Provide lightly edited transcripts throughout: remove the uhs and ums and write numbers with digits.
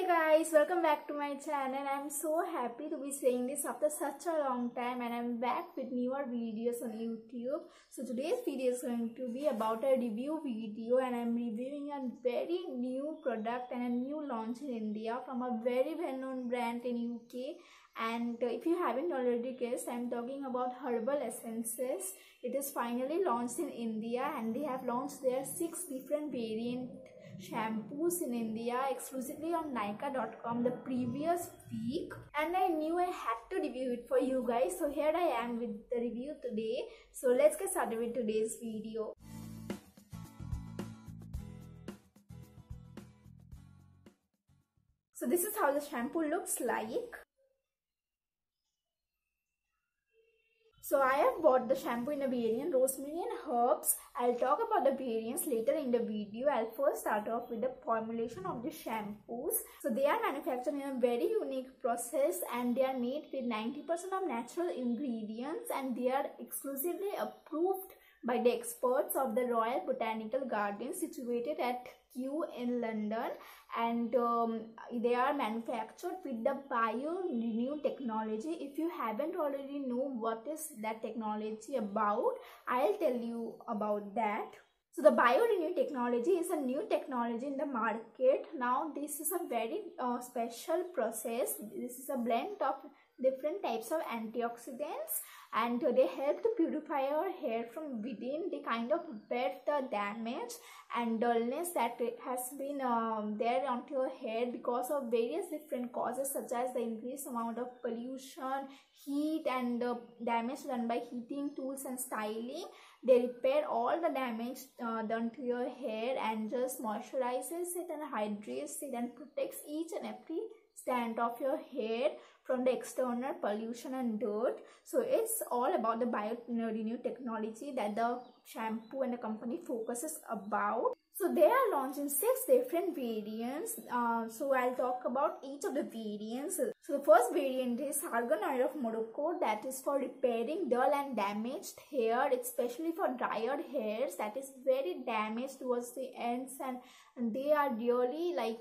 Hey guys, welcome back to my channel. I'm so happy to be saying this after such a long time, and I'm back with newer videos on YouTube. So today's video is going to be about a review video, and I'm reviewing a very new product and a new launch in India from a very well-known brand in UK. And if you haven't already guessed, I'm talking about Herbal Essences. It is finally launched in India, and they have launched their 6 different variant shampoos in India exclusively on Nykaa.com the previous week, and I knew I had to review it for you guys. So here I am with the review today. So let's get started with today's video. So this is how the shampoo looks like. So I have bought the shampoo in a variant Rosemary and Herbs. I'll talk about the variants later in the video. I'll first start off with the formulation of the shampoos. So they are manufactured in a very unique process, and they are made with 90% of natural ingredients, and they are exclusively approved by the experts of the Royal Botanical Gardens situated at Kew in London, and they are manufactured with the BioRenew technology. If you haven't already know what is that technology about, I'll tell you about that. So the BioRenew technology is a new technology in the market. Now this is a very special process. This is a blend of different types of antioxidants, and they help to purify our hair from within. They kind of repair the damage and dullness that has been there onto your hair because of various different causes, such as the increased amount of pollution, heat, and damage done by heating tools and styling. They repair all the damage done to your hair and just moisturizes it and hydrates it and protects each and every strand of your hair from the external pollution and dirt. So it's all about the BioRenew technology that the shampoo and the company focuses about. So they are launching 6 different variants. So I'll talk about each of the variants. So the first variant is Argan Oil of Morocco, that is for repairing dull and damaged hair. It's especially for drier hairs that is very damaged towards the ends, and they are really like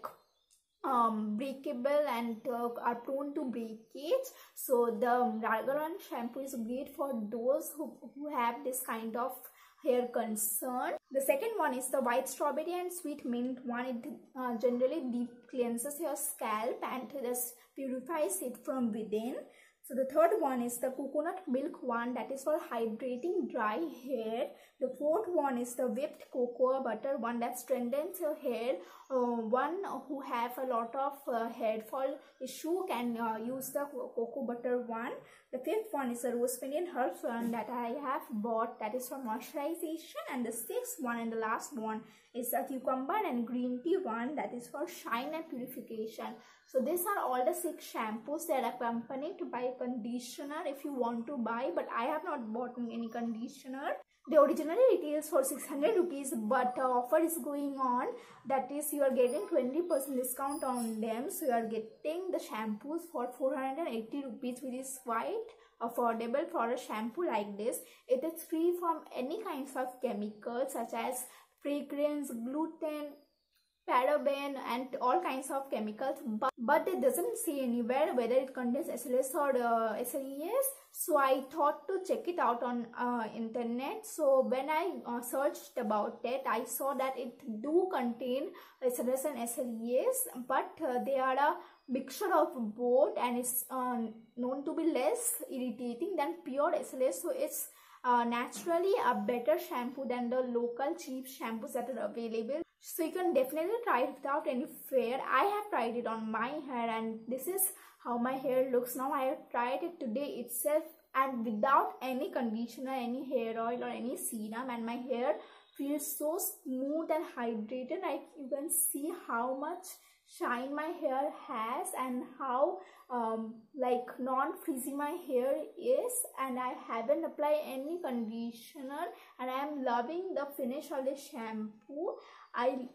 breakable and are prone to breakage. So the Argan shampoo is great for those who have this kind of hair concern. The second one is the White Strawberry and Sweet Mint one. It generally deep cleanses your scalp and just purifies it from within. So the third one is the Coconut Milk one, that is for hydrating dry hair. The fourth one is the Whipped Cocoa Butter one, that strengthens your hair. One who have a lot of hair fall issue can use the cocoa butter one. The fifth one is the Rosemary and Herbs one that I have bought, that is for moisturization. And the sixth one and the last one is the Cucumber and Green Tea one, that is for shine and purification. So these are all the 6 shampoos that are accompanied by conditioner if you want to buy, but I have not bought any conditioner. They originally retails for 600 rupees, but offer is going on, that is you are getting 20% discount on them. So you are getting the shampoos for 480 rupees, which is quite affordable for a shampoo like this. It is free from any kinds of chemicals such as fragrance, gluten, paraben, and all kinds of chemicals, but it doesn't say anywhere whether it contains SLS or SLES. So I thought to check it out on internet. So when I searched about it, I saw that it do contain SLS and SLES, but they are a mixture of both, and it's known to be less irritating than pure SLS. So it's naturally a better shampoo than the local cheap shampoos that are available. So you can definitely try it without any fear. I have tried it on my hair, and this is how my hair looks now. I have tried it today itself, and without any conditioner, any hair oil or any serum, and my hair feels so smooth and hydrated. Like you can see how much shine my hair has and how like non-frizzy my hair is, and I haven't applied any conditioner, and I am loving the finish of the shampoo. I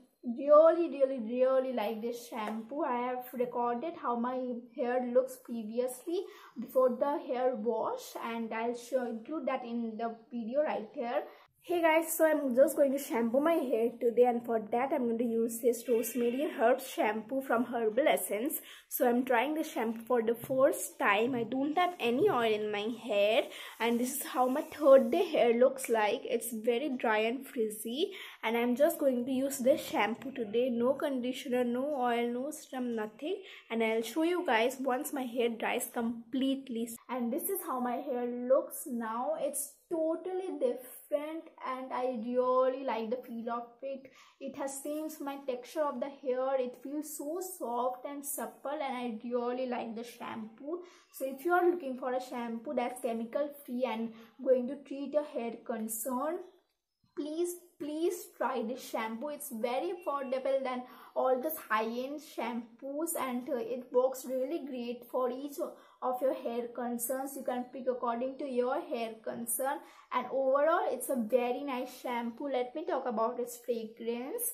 really like this shampoo. I have recorded how my hair looks previously before the hair wash, and I'll include that in the video right here. Hey guys, so I'm just going to shampoo my hair today, and for that I'm going to use this Rosemary Herbs shampoo from Herbal Essence. So I'm trying this shampoo for the first time. I don't have any oil in my hair, and this is how my third day hair looks like. It's very dry and frizzy, and I'm just going to use this shampoo today. No conditioner, no oil, no serum, nothing. And I'll show you guys once my hair dries completely. And this is how my hair looks now. It's totally different, and I really like the feel of it. It has changed my texture of the hair. It feels so soft and supple, and I really like the shampoo. So if you are looking for a shampoo that's chemical free and going to treat a hair concern, please try this shampoo. It's very affordable than all those high-end shampoos, and it works really great for each of your hair concerns. You can pick according to your hair concern, and overall it's a very nice shampoo. Let me talk about its fragrance.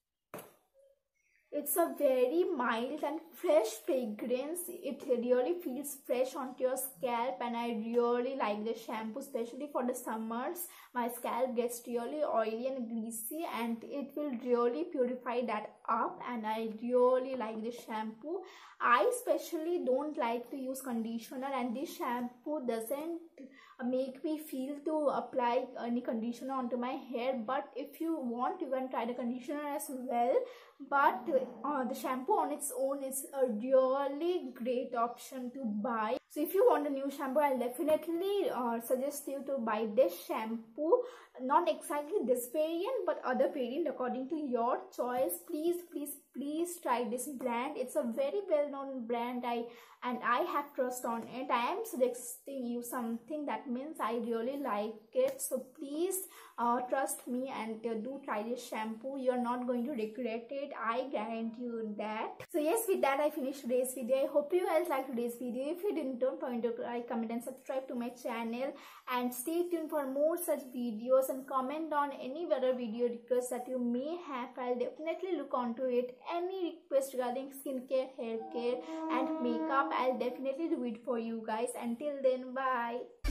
It's a very mild and fresh fragrance. It really feels fresh onto your scalp, and I really like the shampoo, especially for the summers. My scalp gets really oily and greasy, and it will really purify that up, and I really like this shampoo. I especially don't like to use conditioner, and this shampoo doesn't make me feel to apply any conditioner onto my hair. But if you want, you can try the conditioner as well. But the shampoo on its own is a really great option to buy. So if you want a new shampoo, I'll definitely suggest you to buy this shampoo. Not exactly this variant, but other variant according to your choice. Please try this brand. It's a very well-known brand, and I have trust on it. I am suggesting you something that means I really like it. So please trust me, and do try this shampoo. You're not going to regret it, I guarantee you that. So yes, with that I finished today's video. I hope you guys liked today's video. If you didn't, don't forget to like, comment and subscribe to my channel, and stay tuned for more such videos, and comment on any other video requests that you may have. I'll definitely look onto it. Any request regarding skincare, hair care and makeup, I'll definitely do it for you guys. Until then, bye.